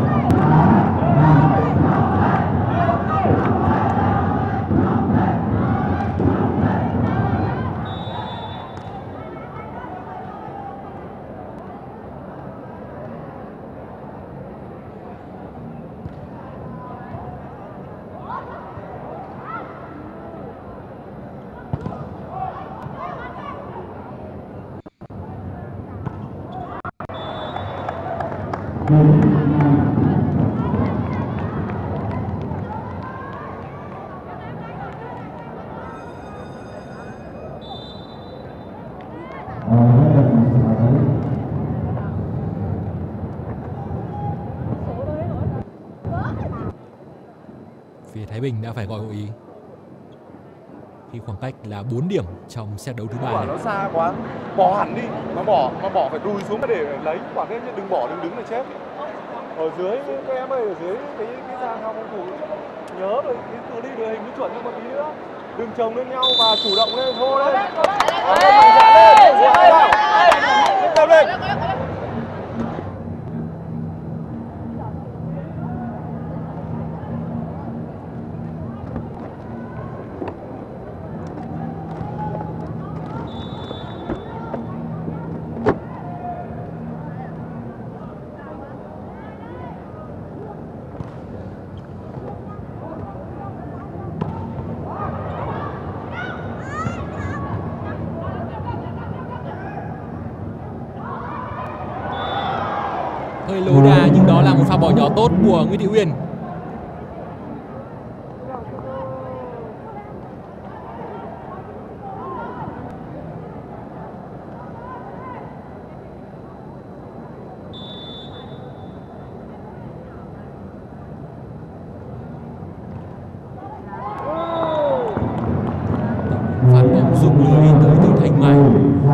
Phía Thái Bình đã phải gọi hội ý khi khoảng cách là bốn điểm trong set đấu thứ ba quả này. nó xa quá, bỏ hẳn đi, mà bỏ mà bỏ phải đùi xuống để lấy quả đấy, chứ đừng bỏ đừng đứng là chết. Ở dưới các em ơi, ở dưới cái cái dàn hàng phòng thủ nhớ rồi, cái cự ly đội hình cứ chuẩn hơn một tí nữa, đừng chồng lên nhau và chủ động lên, hô lên, lên mạnh dạn lên, lên lên. Hơi lối đà nhưng đó là một pha bỏ nhỏ tốt của Nguyễn Thị Uyên. Phát bóng rụng lưới tới từ Thanh Mai.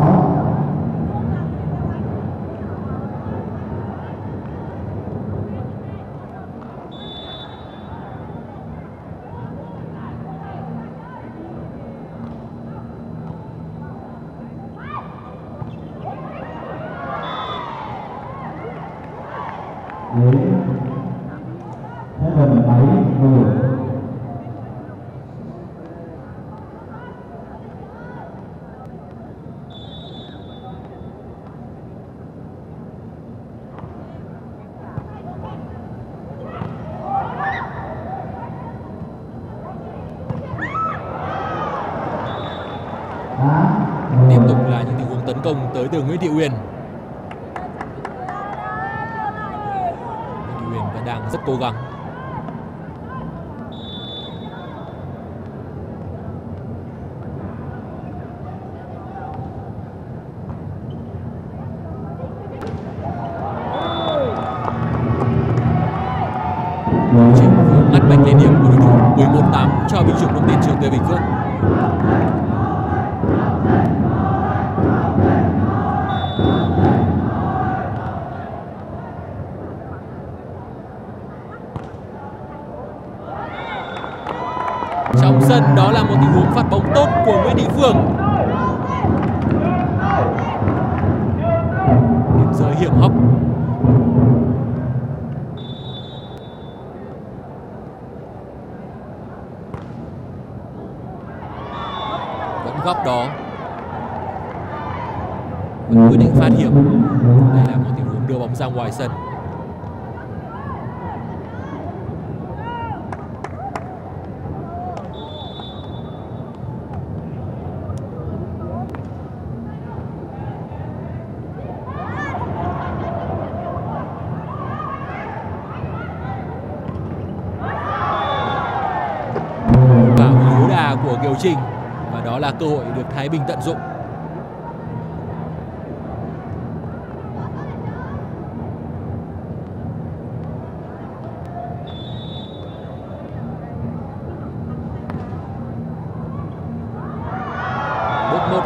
Tiếp tục là những tình huống tấn công tới từ Nguyễn Thị Uyên. Nguyễn Thị Uyên vẫn đang rất cố gắng. Chính vừa ngắt bạch lên điểm của đối thủ mười một tám cho binh chủng thông tin trường Tư Bình Phước. Trong sân đó là một tình huống phát bóng tốt của Nguyễn Thị Phương. Điểm rơi hiểm hóc. Vẫn góc đó. Vẫn quyết định phát hiểm. Đây là một tình huống đưa bóng ra ngoài sân. Của Kiều Trinh và đó là cơ hội được Thái Bình tận dụng.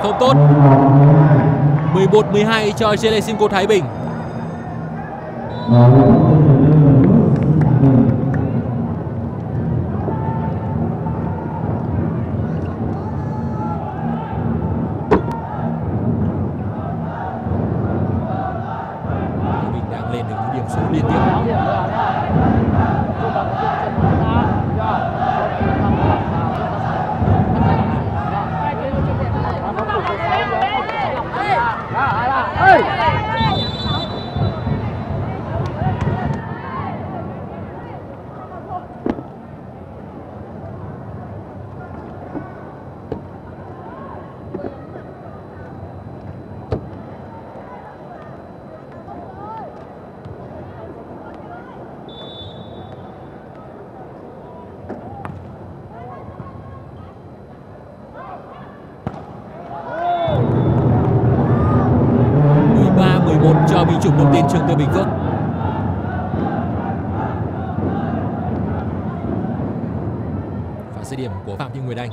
không tốt. mười một mười hai cho Gelesimco Thái Bình. Thái Bình đang lên được những điểm số liên tiếp. mười ba mười một cho binh chủng Thông tin Trường Tư Bình Phước. Và dứt điểm của Phạm Thị Nguyệt Anh.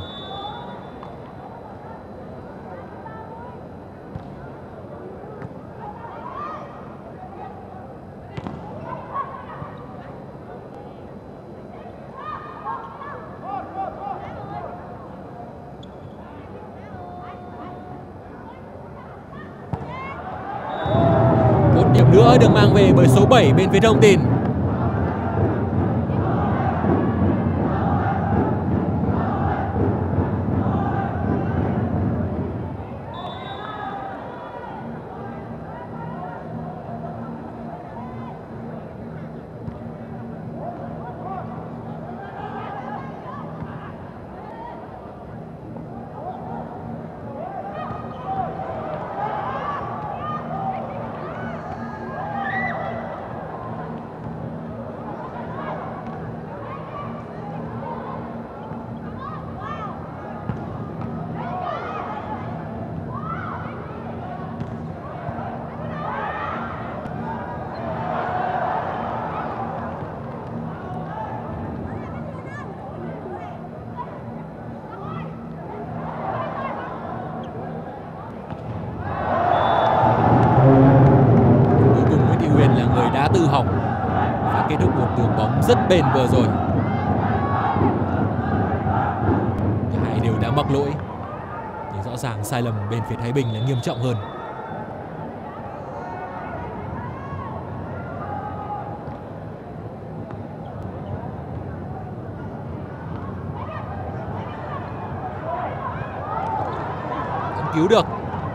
Một điểm nữa được mang về bởi số bảy bên phía Thông tin. Tự hỏng và kết thúc một đường bóng rất bền vừa rồi. Cả hai đều đã mắc lỗi, nhưng rõ ràng sai lầm bên phía Thái Bình là nghiêm trọng hơn. Vẫn cứu được.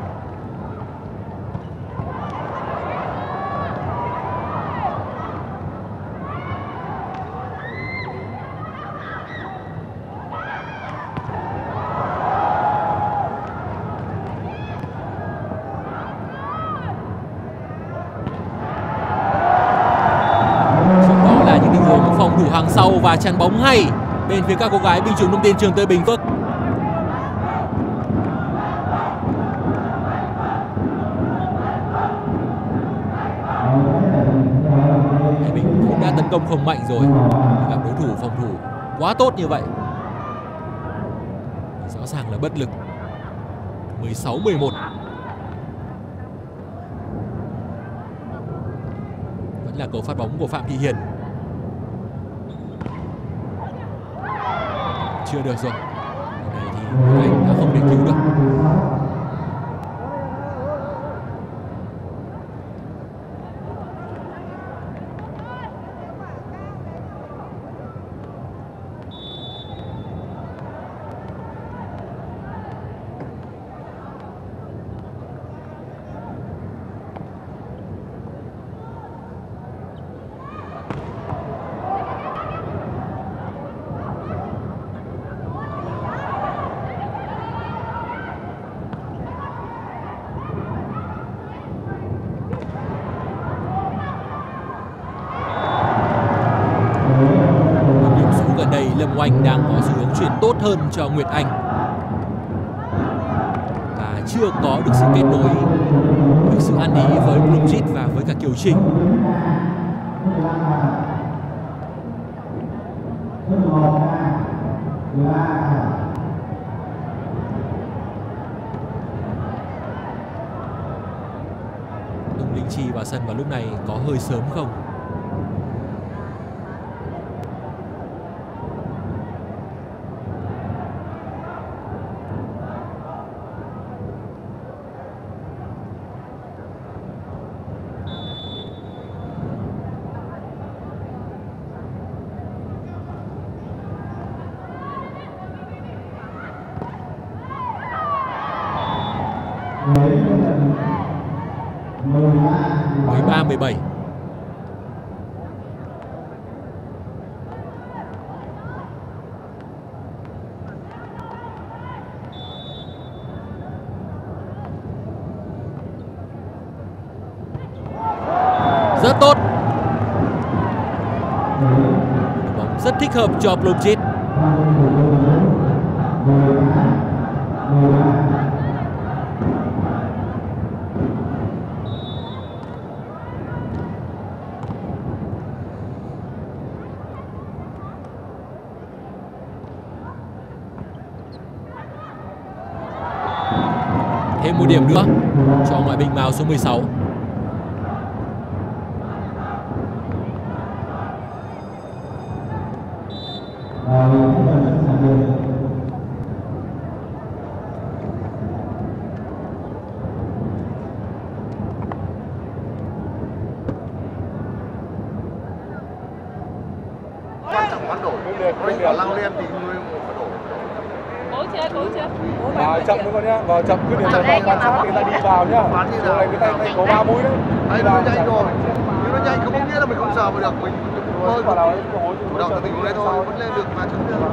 Phòng thủ hàng sau và chắn bóng hay bên phía các cô gái binh chủng Thông tin Trường Tư Bình Phước. Thái Bình cũng đã tấn công không mạnh rồi, gặp đối thủ phòng thủ quá tốt như vậy rõ ràng là bất lực. mười sáu mười một. Vẫn là cầu phát bóng của Phạm Thị Hiền. Chưa được rồi. Này thì anh đã không thể cứu được. Lâm Oanh đang có xu hướng chuyển tốt hơn cho Nguyệt Anh và chưa có được sự kết nối, được sự ăn ý với Blumjit và với cả Kiều Trinh. vào sân vào lúc này có hơi sớm không? mười ba mười bảy. Rất tốt. Bóng rất thích hợp cho Blomqvist. Thêm một điểm nữa cho ngoại binh màu số mười sáu. Quan trọng quán đổi. Rồi có lăng lên thì người phải đổi. Cố chưa, cố chưa. Vào chậm thôi con nhá, vào chậm cứ để cho vào quan sát người ta đi vào nhá. Rồi này cái tay tay có ba mũi đấy. Đấy nó nhanh rồi. Nhưng nó nhanh không có nghĩa là mình không sờ vào được, mình thôi vào nào chủ động tình huống đấy thôi, vẫn lên được mà chứ được.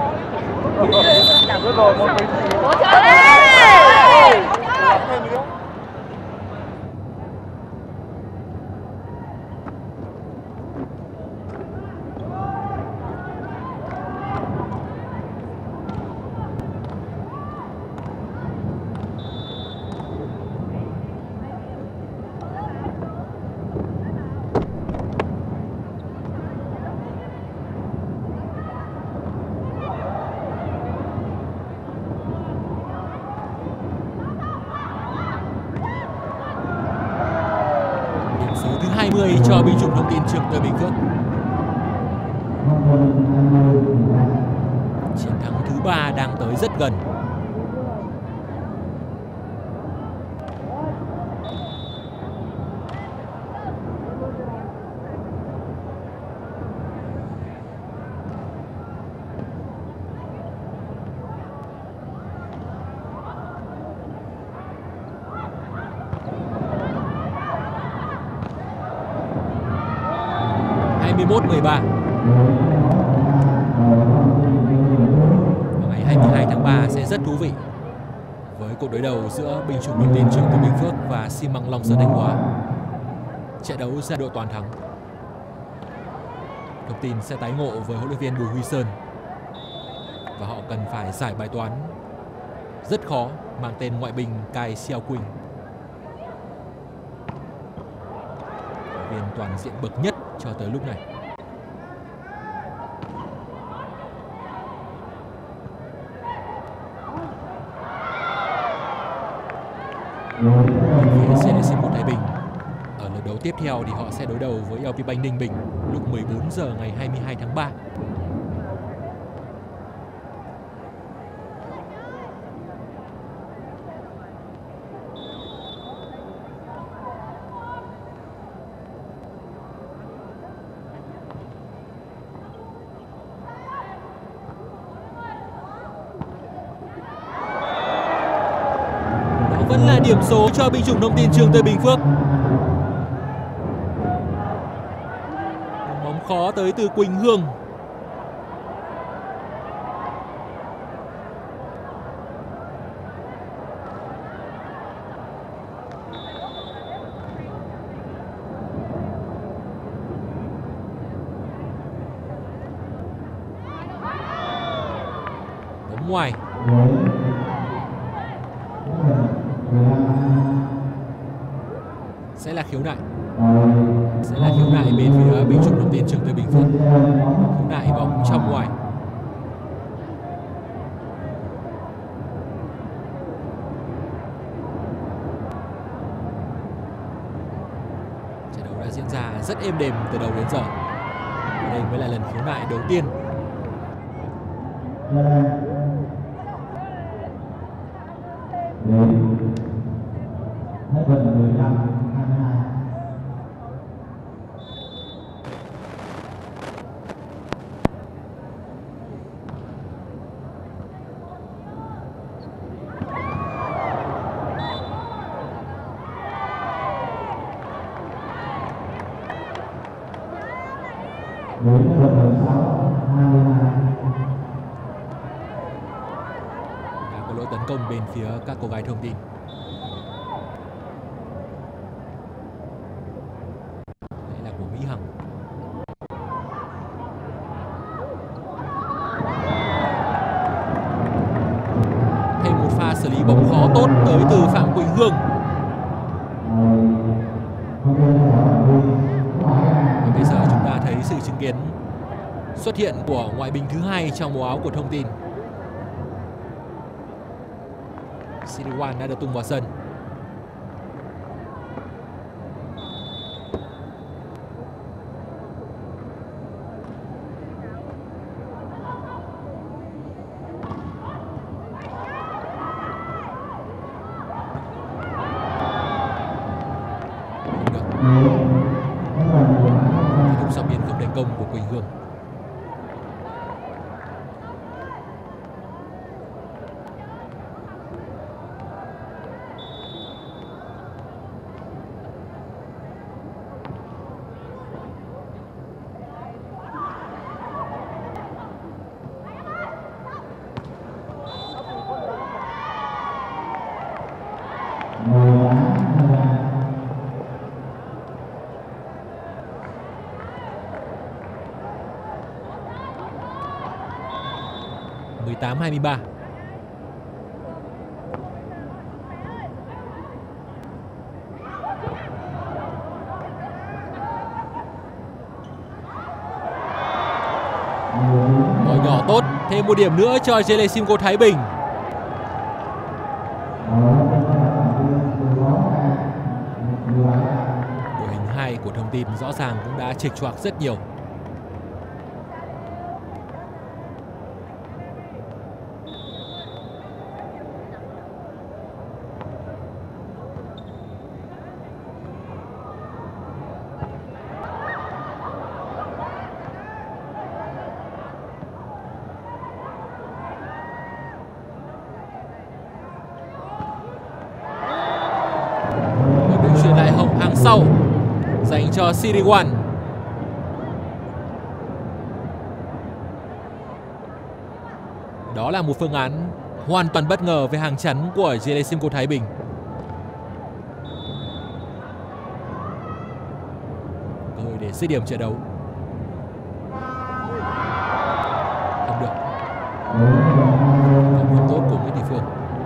Rất rồi, một mình. Cố chưa. Làm thêm nữa. Thứ hai mươi cho binh chủng thông tin Trường Tây Bình Phước. Chiến thắng thứ ba đang tới rất gần. hai mươi mốt mười ba. Vào ngày hai mươi hai tháng ba sẽ rất thú vị với cuộc đối đầu giữa binh chủng thông tin Trường Tây Bình Phước và xi măng Long Sơn Thanh Hóa. Trận đấu giai đoạn toàn thắng. Thông tin sẽ tái ngộ với huấn luyện viên Bùi Huy Sơn và họ cần phải giải bài toán rất khó mang tên ngoại binh Kai Xiao Quỳnh, viên toàn diện bậc nhất cho tới lúc này. Phía xê lê xê một Thái Bình ở lượt đấu tiếp theo thì họ sẽ đối đầu với lờ pê Bank Ninh Bình lúc mười bốn giờ ngày hai mươi hai tháng ba. Vẫn là điểm số cho binh chủng thông tin Trường Tây Bình Phước. Bóng khó tới từ Quỳnh Hương. Bóng ngoài. Sẽ là khiếu nại. Sẽ là khiếu nại bên phía binh chủng thông tin Trường Tây Bình Phước. Khiếu nại bóng trong ngoài. rất êm đềm từ đầu đến giờ. Và đây mới là lần khiếu nại đầu tiên. Hết phần mười lăm hai mươi hai. Đến phần mười sáu hai mươi hai. Đã có lỗi tấn công bên phía các cô gái Thông Tin. Đây là của Mỹ Hằng. Thêm một pha xử lý bóng khó tốt tới từ Phạm Quỳnh Hương. Và bây giờ chúng ta thấy sự chứng kiến xuất hiện của ngoại binh thứ hai trong màu áo của Thông Tin. Siriwan đã được tung vào sân. Cú sọc biên không thành công của Quỳnh Hương. mười tám hai mươi ba. Bỏ nhỏ tốt, thêm một điểm nữa cho Gelesimco Thái Bình. Đội hình hai của Thông Tin rõ ràng cũng đã chệch choạc rất nhiều. Chuyển lại hậu hàng sau dành cho Siriwan. Đó là một phương án hoàn toàn bất ngờ với hàng chắn của Gelesimco Thái Bình. Cơ hội để dứt điểm trận đấu. Không được. Không được tốt của Nguyễn Thị Phương.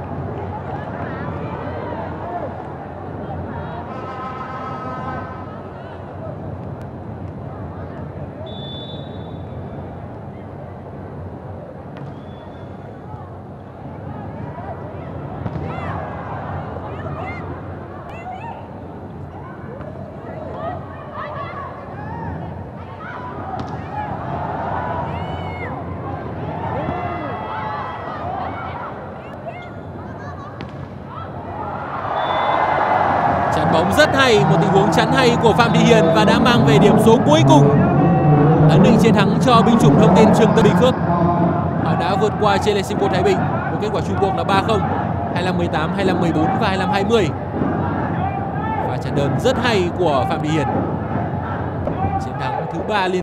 Bóng rất hay, một tình huống chắn hay của Phạm Thị Hiền và đã mang về điểm số cuối cùng, ấn định chiến thắng cho binh chủng Thông Tin Trường Tân Bình Phước. Họ đã vượt qua Gelesimco Thái Bình với kết quả chung cuộc là ba không, hai mươi lăm mười tám, hai mươi lăm mười bốn và hai mươi lăm hai mươi. Và trận đơn rất hay của Phạm Thị Hiền, chiến thắng thứ ba liên